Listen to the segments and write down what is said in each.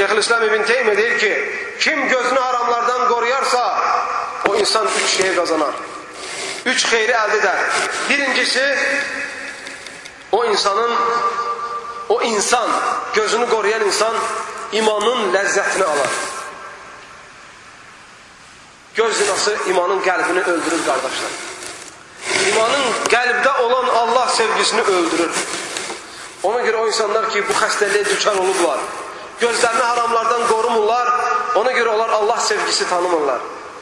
Şeyhülislam İbn Teymiyyə deyir ki, kim gözünü haramlardan qoruyarsa, o insan 3 şeyi qazanar. 3 xeyri əldə edər. Birincisi, o insan, gözünü qoruyan insan imanın ləzzətini alar. Göz zinası imanın qəlbini öldürür, qardaşlar. İmanın qəlbdə olan Allah sevgisini öldürür. Ona görə o insanlar ki, bu xəstəliyə düçar olublar, gözlərini haramlardan qorumurlar, ona görə onlar Allah sevgisi tanımırlar.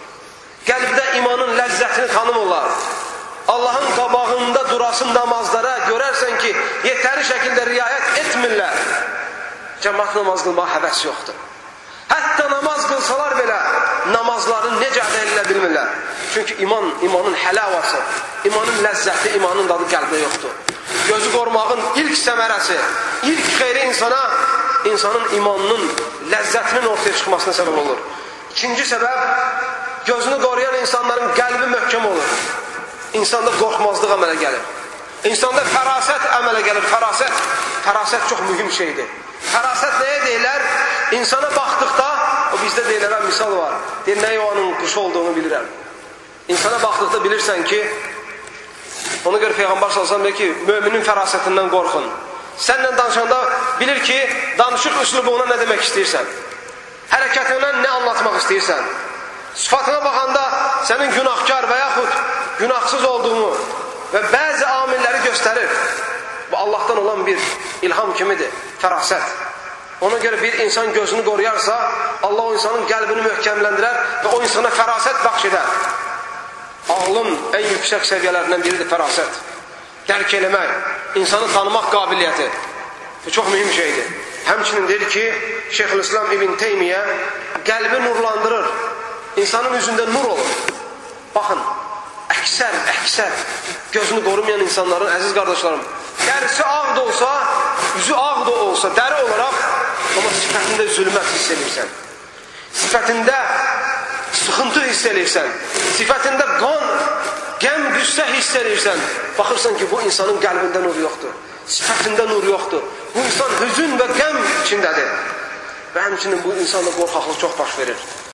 Qəlbdə imanın ləzzətini tanımırlar. Allahın qabağında durasın namazlara görərsən ki, yetəri şəkildə riayət etmirlər. Cəmaat namaz qılmağa həvəs yoxdur. Hətta namaz qılsalar belə, namazlarını necə ədə edilə bilmirlər. Çünki imanın həlavası, imanın ləzzəti, imanın dadı qəlbdə yoxdur. Gözü qorumağın ilk səmərəsi, ilk xeyri insanın imanının ləzzətinin ortaya çıxmasına səbəb olur. İkinci səbəb, gözünü qoruyan insanların qəlbi möhkəm olur. İnsanda qorxmazlıq əmələ gəlir. İnsanda fərasət əmələ gəlir. Fərasət çox mühüm şeydir. Fərasət nəyə deyilər? İnsana baxdıqda, o bizdə deyilən misal var. Deyir, nə yuvanın quşu olduğunu bilirəm. İnsana baxdıqda bilirsən ki, ona görə Peyğəmbər sallallahu əleyhi və səlləm deyir ki, möminin fərasətindən qorxun. Səninlə danışanda bilir ki, danışıq üslubuna nə demək istəyirsən. Hərəkətindən nə anlatmaq istəyirsən. Sıfatına baxanda sənin günahkar və yaxud günahsız olduğunu və bəzi amilləri göstərir. Bu Allahdan olan bir ilham kimidir, fərasət. Ona görə bir insan gözünü qoruyarsa, Allah o insanın qəlbini möhkəmləndirər və o insana fərasət bəxş edər. Ağlın ən yüksək səviyyələrindən biridir fərasət. Dərk eləmək, insanı tanımaq qabiliyyəti. Bu çox mühüm şeydir. Həmçinin deyir ki, Şeyhülislam İbn Teymiyyə qəlbi nurlandırır. İnsanın üzündə nur olur. Baxın, əksər gözünü qorumayan insanların, əziz qardaşlarım, dərisi ağ da olsa, üzü ağ da olsa, dəri olaraq, amma sifətində zülmət hiss edirsən. Sifətində sıxıntı hiss edirsən. Sifətində qəm, qüssə hiss edirsən. Baxırsan ki, bu insanın qəlbində nur yoxdur. Sifətində nur yoxdur. Bu insan hüzün və qəm içindədir. Və həmçinin bu insanda qorxaqlıq çox baş verir.